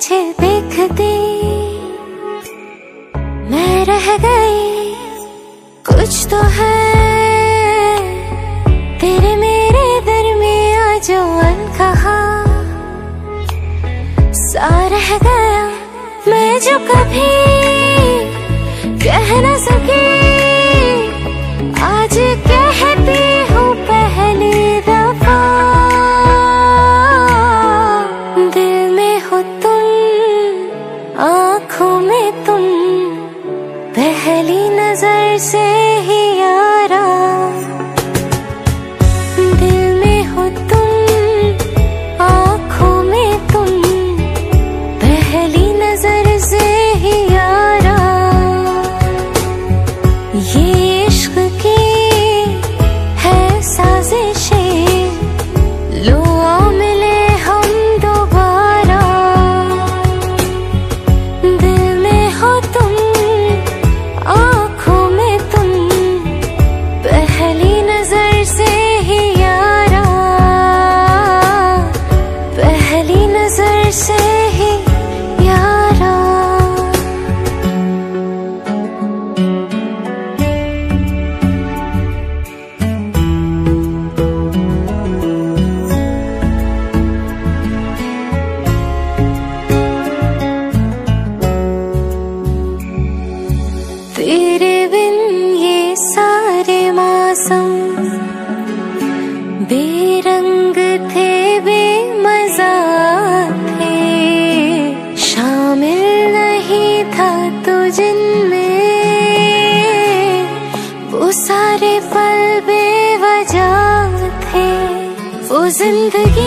तुझे देखती मैं रह गई। कुछ तो है तेरे मेरे दरमियां जो अनकहा सा रह गया। मैं जो कभी कह न सकी आज कहती हूँ पहली दफा। दिल में हो तुम, आँखों में तुम, पहली नजर से ही यारा। दिल में हो तुम, आँखों में तुम, पहली नजर से ही यारा। ये इश्क की है साजिशें, लो आओ मिले हम दोबारा। दिल में हो तुम, आँखों में तुम, पहली नजर से ही यारा। पहली नजर से ही यारा। तेरे बिन ये सारे मौसम बेरंग थे, बेमजा थे। शामिल नहीं था तू जिनमें, वो सारे पल बेवजह थे। वो जिंदगी